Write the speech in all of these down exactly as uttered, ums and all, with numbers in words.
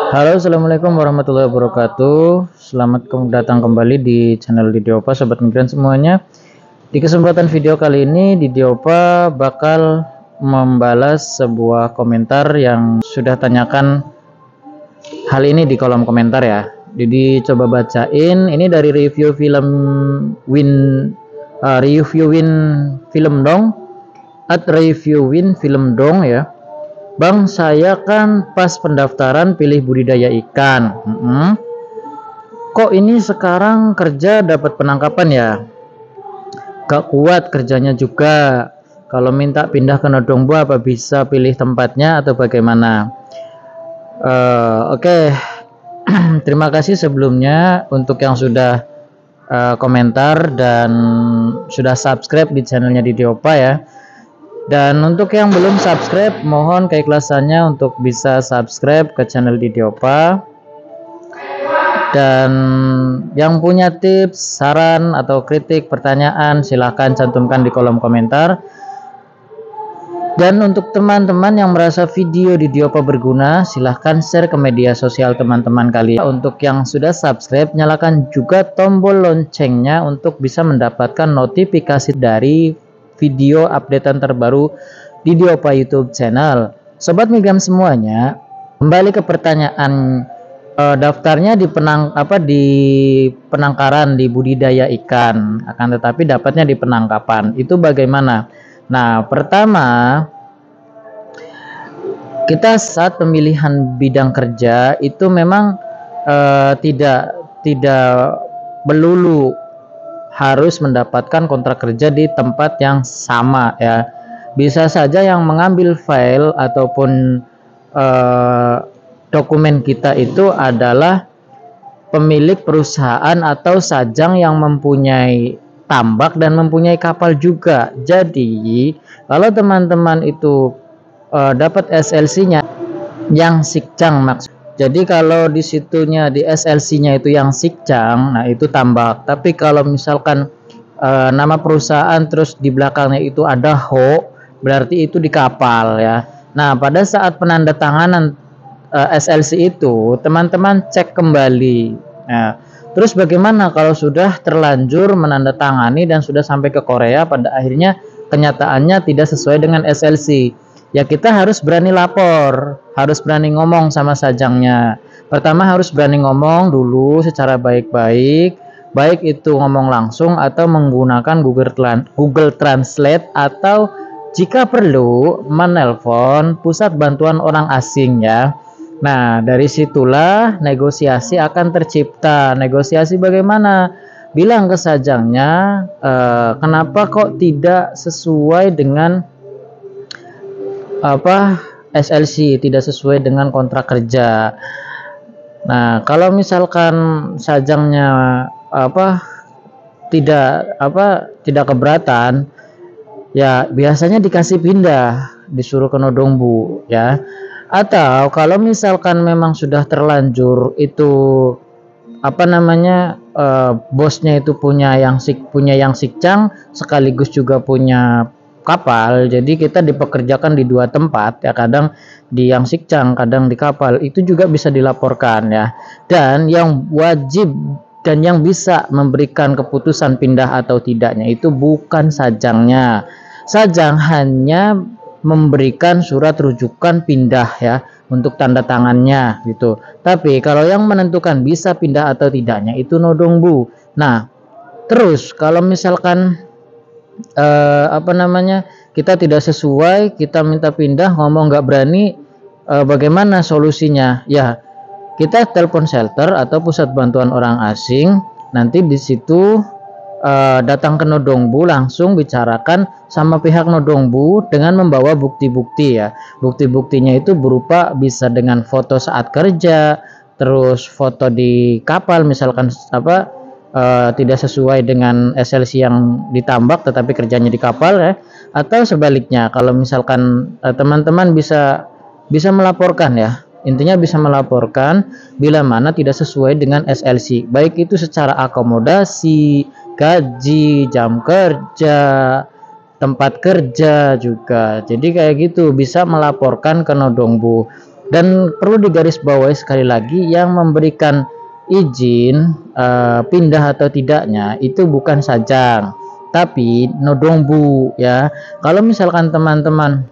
Halo, assalamualaikum warahmatullahi wabarakatuh. Selamat datang kembali di channel Didiopa, sobat migran semuanya. Di kesempatan video kali ini, Didiopa bakal membalas sebuah komentar yang sudah tanyakan hal ini di kolom komentar ya. Jadi coba bacain. Ini dari review film Win, uh, review Win film dong, at review Win film dong ya. Bang, saya kan pas pendaftaran pilih budidaya ikan. Hmm. Kok ini sekarang kerja dapat penangkapan ya? Gak kuat kerjanya juga. Kalau minta pindah ke Nodongbu apa bisa pilih tempatnya atau bagaimana? Uh, Oke, okay. Terima kasih sebelumnya untuk yang sudah uh, komentar dan sudah subscribe di channelnya Didiopa ya. Dan untuk yang belum subscribe, mohon keikhlasannya untuk bisa subscribe ke channel Didiopa. Dan yang punya tips, saran, atau kritik, pertanyaan, silahkan cantumkan di kolom komentar. Dan untuk teman-teman yang merasa video Didiopa berguna, silahkan share ke media sosial teman-teman kalian. Untuk yang sudah subscribe, nyalakan juga tombol loncengnya untuk bisa mendapatkan notifikasi dari video updatean terbaru di Didiopa YouTube channel. Sobat migran semuanya, kembali ke pertanyaan, eh, daftarnya di penang apa di penangkaran di budidaya ikan, akan tetapi dapatnya di penangkapan. Itu bagaimana? Nah, pertama, kita saat pemilihan bidang kerja itu memang eh, tidak tidak melulu harus mendapatkan kontrak kerja di tempat yang sama ya. Bisa saja yang mengambil file ataupun eh, dokumen kita itu adalah pemilik perusahaan atau sajang yang mempunyai tambak dan mempunyai kapal juga. Jadi kalau teman-teman itu eh, dapat S L C-nya yang sikcang maksud. Jadi kalau di situnya di S L C-nya itu yang sikcang, nah itu tambak. Tapi kalau misalkan e, nama perusahaan terus di belakangnya itu ada ho, berarti itu di kapal ya. Nah, pada saat penandatanganan e, S L C itu, teman-teman cek kembali. Nah, terus bagaimana kalau sudah terlanjur menandatangani dan sudah sampai ke Korea, pada akhirnya kenyataannya tidak sesuai dengan S L C? Ya kita harus berani lapor, harus berani ngomong sama sajangnya. Pertama harus berani ngomong dulu secara baik-baik, baik itu ngomong langsung atau menggunakan Google Google Translate, atau jika perlu menelpon pusat bantuan orang asing ya. Nah, dari situlah negosiasi akan tercipta. Negosiasi bagaimana? Bilang ke sajangnya, e, kenapa kok tidak sesuai dengan apa S L C, tidak sesuai dengan kontrak kerja. Nah, kalau misalkan sajangnya apa tidak apa tidak keberatan, ya biasanya dikasih pindah, disuruh ke Nodongbu ya. Atau kalau misalkan memang sudah terlanjur itu apa namanya eh, bosnya itu punya yang sik punya yang sikcang sekaligus juga punya kapal, jadi kita dipekerjakan di dua tempat ya, kadang di yang sikcang, kadang di kapal, itu juga bisa dilaporkan ya. Dan yang wajib dan yang bisa memberikan keputusan pindah atau tidaknya itu bukan sajangnya. Sajang hanya memberikan surat rujukan pindah ya untuk tanda tangannya gitu. Tapi kalau yang menentukan bisa pindah atau tidaknya itu Nodongbu. Nah, terus kalau misalkan Uh, apa namanya kita tidak sesuai, kita minta pindah, ngomong nggak berani, uh, bagaimana solusinya? Ya kita telepon shelter atau pusat bantuan orang asing, nanti di situ uh, datang ke Nodongbu, langsung bicarakan sama pihak Nodongbu dengan membawa bukti-bukti ya. Bukti-buktinya itu berupa bisa dengan foto saat kerja, terus foto di kapal misalkan apa Uh, tidak sesuai dengan S L C yang ditambak tetapi kerjanya di kapal ya, atau sebaliknya kalau misalkan teman-teman uh, bisa bisa melaporkan ya, intinya bisa melaporkan bila mana tidak sesuai dengan S L C, baik itu secara akomodasi, gaji, jam kerja, tempat kerja juga. Jadi kayak gitu bisa melaporkan ke Nodongbu. Dan perlu digarisbawahi sekali lagi, yang memberikan izin uh, pindah atau tidaknya itu bukan Sajang, tapi Nodongbu ya. Kalau misalkan teman-teman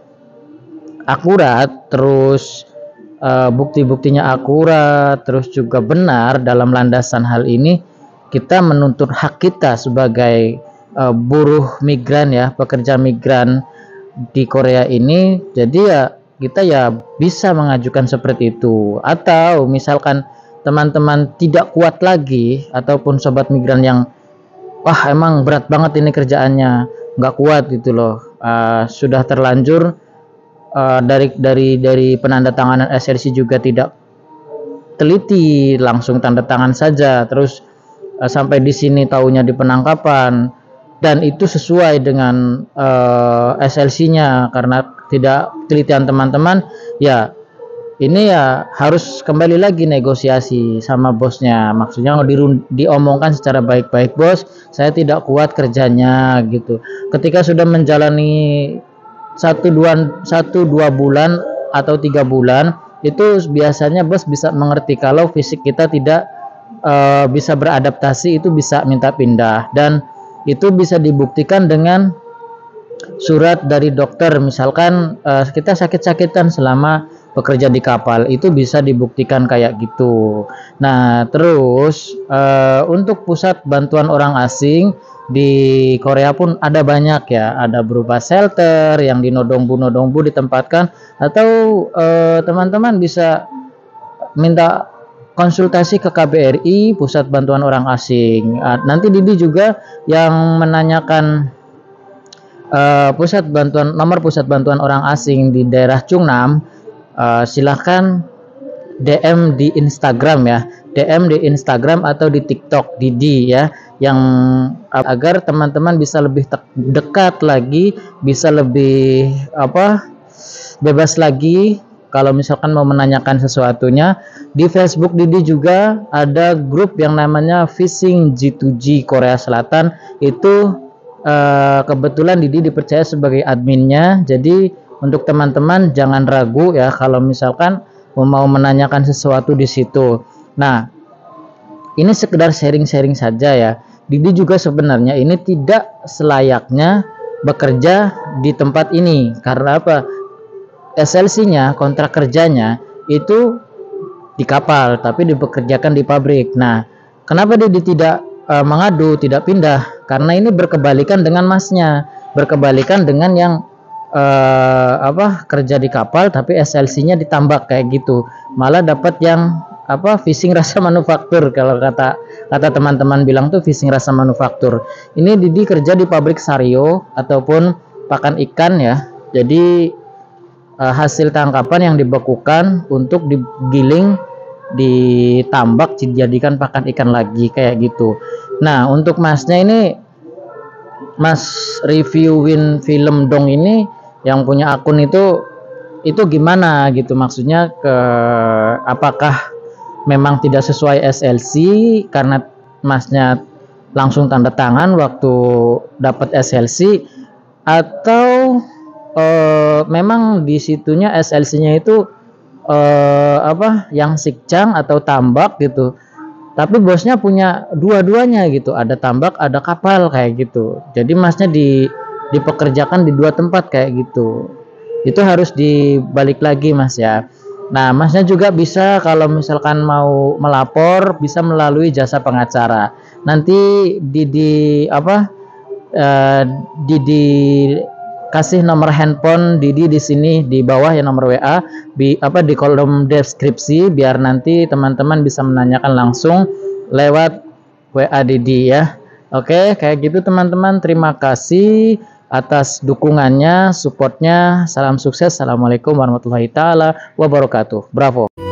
akurat, terus uh, bukti-buktinya akurat, terus juga benar dalam landasan hal ini, kita menuntut hak kita sebagai uh, buruh migran ya, pekerja migran di Korea ini. Jadi ya kita ya bisa mengajukan seperti itu. Atau misalkan teman-teman tidak kuat lagi, ataupun sobat migran yang wah emang berat banget ini kerjaannya, nggak kuat gitu loh, uh, sudah terlanjur uh, dari dari dari penandatanganan S L C juga tidak teliti, langsung tanda tangan saja, terus uh, sampai di sini taunya di penangkapan, dan itu sesuai dengan uh, S L C-nya karena tidak telitian teman-teman, ya ini ya harus kembali lagi negosiasi sama bosnya. Maksudnya di, diomongkan secara baik-baik, bos, saya tidak kuat kerjanya gitu. Ketika sudah menjalani satu dua satu dua bulan atau tiga bulan, itu biasanya bos bisa mengerti kalau fisik kita tidak uh, bisa beradaptasi, itu bisa minta pindah, dan itu bisa dibuktikan dengan surat dari dokter. Misalkan uh, kita sakit-sakitan selama bekerja di kapal, itu bisa dibuktikan kayak gitu. Nah, terus uh, untuk pusat bantuan orang asing di Korea pun ada banyak ya, ada berupa shelter yang di Nodongbu-Nodongbu ditempatkan, atau uh, teman-teman bisa minta konsultasi ke K B R I, pusat bantuan orang asing. Uh, nanti Didi juga yang menanyakan uh, pusat bantuan, nomor pusat bantuan orang asing di daerah Chungnam. Uh, silahkan D M di Instagram ya, D M di Instagram atau di TikTok Didi ya, yang uh, agar teman-teman bisa lebih dekat lagi, bisa lebih apa bebas lagi kalau misalkan mau menanyakan sesuatunya. Di Facebook Didi juga ada grup yang namanya Fishing G dua G Korea Selatan, itu uh, kebetulan Didi dipercaya sebagai adminnya. Jadi untuk teman-teman jangan ragu ya kalau misalkan mau menanyakan sesuatu di situ. Nah, ini sekedar sharing-sharing saja ya. Didi juga sebenarnya ini tidak selayaknya bekerja di tempat ini. Karena apa? S L C-nya, kontrak kerjanya itu di kapal, tapi dipekerjakan di pabrik. Nah, kenapa Didi tidak uh, mengadu, tidak pindah? Karena ini berkebalikan dengan masnya, berkebalikan dengan yang Uh, apa kerja di kapal tapi S L C-nya ditambah kayak gitu, malah dapat yang apa fishing rasa manufaktur. Kalau kata kata teman-teman bilang tuh fishing rasa manufaktur. Ini Didi kerja di pabrik Sario ataupun pakan ikan ya. Jadi uh, hasil tangkapan yang dibekukan untuk digiling, ditambak, dijadikan pakan ikan lagi kayak gitu. Nah, untuk masnya ini, Mas reviewin film dong ini yang punya akun itu itu gimana gitu, maksudnya ke apakah memang tidak sesuai S L C karena masnya langsung tanda tangan waktu dapat S L C, atau e, memang di situnya S L C-nya itu e, apa yang sikjang atau tambak gitu, tapi bosnya punya dua-duanya gitu, ada tambak ada kapal kayak gitu. Jadi masnya di dipekerjakan di dua tempat kayak gitu. Itu harus dibalik lagi mas ya. Nah, masnya juga bisa kalau misalkan mau melapor bisa melalui jasa pengacara. Nanti di di apa uh, di di kasih nomor handphone Didi di sini di bawah ya, nomor W A di apa di kolom deskripsi, biar nanti teman-teman bisa menanyakan langsung lewat W A Didi ya. Oke, kayak gitu teman-teman. Terima kasih atas dukungannya, supportnya. Salam sukses. Assalamualaikum warahmatullahi taala wabarakatuh. Bravo.